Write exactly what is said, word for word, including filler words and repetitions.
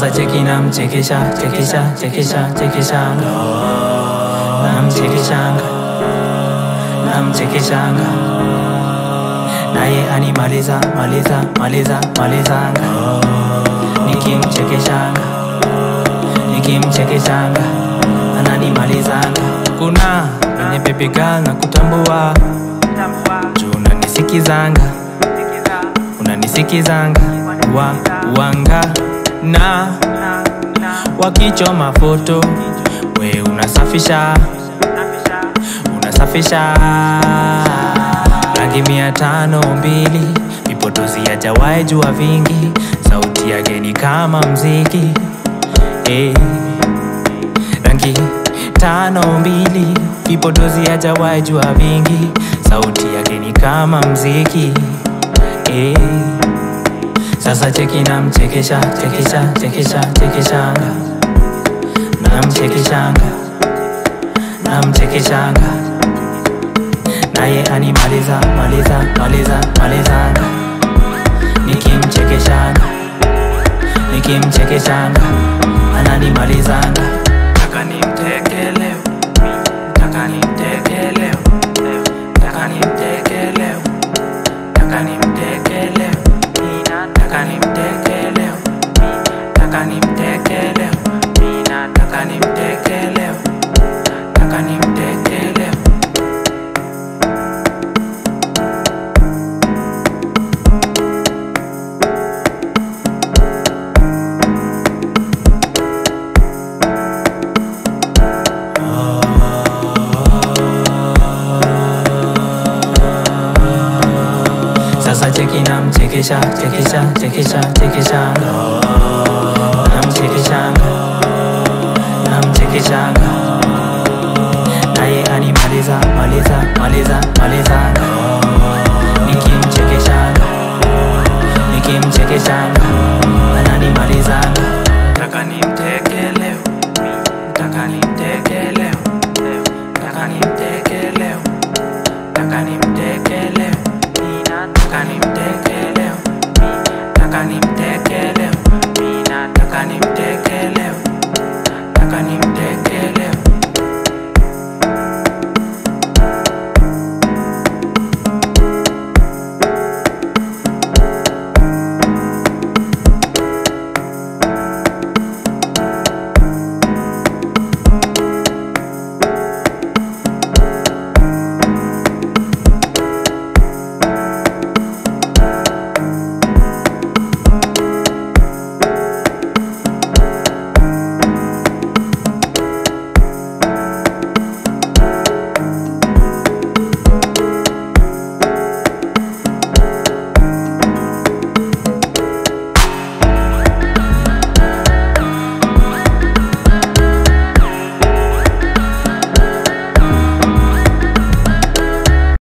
Sasa cheki nam chekesha, chekesha, chekesha, chekeshanga. Nam chekeshanga, nam chekeshanga. Naye animaliza, maliza, maliza, malizanga. Nikim chekeshanga, nikim chekeshanga. Ananimalizanga. Kuna mwenye baby girl na kutambua, juna nisikizanga, unanisikizanga. Wa, wanga na wakichoma foto, we unasafisha, unasafisha. Rangi mia tano mbili, vipodozi ya jawai jua vingi. Sauti yake ni kama mziki, hey. Rangi tano mbili, vipodozi ya jawai jua vingi. Sauti yake ni kama mziki, hey. Sasa cheki nam chekesha, chekesha, chekesha, chekeshanga. Nam chekeshanga, nam chekeshanga. Naye animaliza, maliza, maliza, malizanga. Nikim chekeshanga, nikim chekeshanga. Ananimalizanga. Taka nimteke leo, taka nimteke leo, taka nimteke leo, taka nimteke leo, taka nimteke leo, taka nimteke leo, taka nimteke leo, taka nimteke leo. Sasa cheki nam chekesha, chekesha, chekesha, chekeshanga. Nam chekeshanga, nam chekeshanga. Naye animaliza, maliza, maliza, malizanga. Nikim chekeshanga, nikim chekeshanga. Ananimalizanga. Taka nimteke leo, taka nimteke leo, taka nimteke